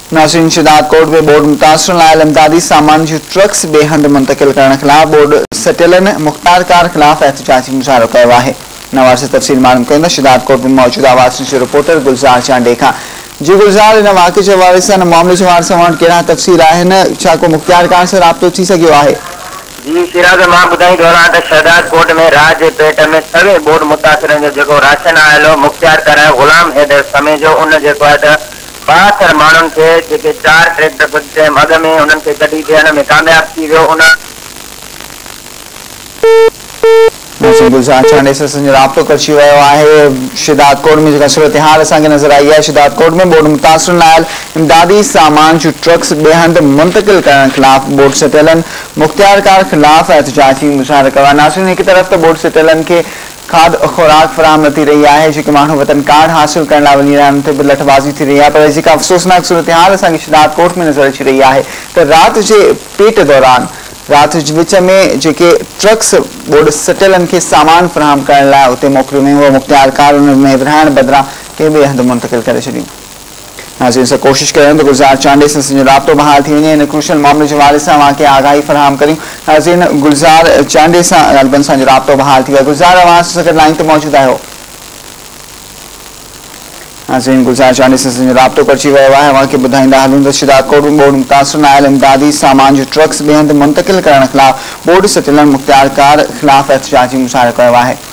नाज़रीन, शिदात कोर्ट में बोर्ड मुतासरन लायल इमदादी सामान जो ट्रक्स बेहंद मुंतकिल करण खिलाफ बोर्ड सटेलन मुख्तार कार खिलाफ एहतजाजी मुजाहरो कयो आहे। नवार से तफसील मालूम करें शिदात कोर्ट में मौजूद आवाज़ रिपोर्टर गुलजार चांडे खां। जी गुलजार, इन वाक़े जे हवाले सां मामले जे हवाले सां कहिड़ा तफसील आहिनि, छा को मुख्तार कार से राब्तो थी सघियो आहे? जी सिराज, मां ॿुधाईंदो रहां त शहदाद कोर्ट में रात जे पेट में सवे बोर्ड मुतासिरन जो जेको राशन आयल मुख्तियार कराए गुलाम हैदर समय जो उन जेको आहे त 72 माण्हुनि खे जेके 4 ट्रैक्टर जे अॻ में उन्हनि खे कढी थियण में कामयाब थी वियो। उन गुलजार चांडे से राब्तो कर शिदात कोर्ट में जो सूरत हाल असांखे नजर आई है। शिदात कोर्ट में बोर्ड मुतासरन लायल इमदादी सामान जो ट्रक्स बेहंद मुंतकिल करण खिलाफ बोर्ड सटेलन मुख्तियार कार खिलाफ एहतजाजी मुजाहरा कया। नाज़रीन, एक तरफ तो बोर्ड सटेलन के खाद खुराक फराहम न थी रही है, जो मानू वतन कार्ड हासिल करने लाइ वञी रहा भी लठबाजी थी रही है, पर जी अफ़सोसनाक सूरत हाल असांखे शिदात कोर्ट में नजर अची रही है। तो रात के पेट दौरान रात विच में जेके ट्रक्स बोर्ड सटेलन के सामान फराहम करण लाइ उते मोकिलियो वो मुख्तियार कार में विरहाइण बदिरां के ॿिए हंधि मुंतकिल करे छॾियूं। नाज़रीन, से कोशिश करें तो गुलजार चांडे से राब्तो बहाल थी वञे, इन क्रूशल मामले के हवाले से के आगाही फराहम करूँ। नाज़रीन, गुलजार चांडे से ग़ालिबन सां राब्तो बहाल थी वियो। गुलजार, आवाज़ सां गॾु लाइन ते मौजूद आहियो। नाज़रीन, गुलजार चांडे से राब्तो करिजी वियो आहे। अवांखे ॿुधाईंदा हलूं त शिदात कोर्ट में बोर्ड मुतासरन आयल इमदादी सामान जो ट्रक्स ॿिए हंधि मुंतकिल करण खिलाफ बोर्ड सटेलन मुख्तियार कार खिलाफ एहतजाजी मुजाहरो कयो आहे।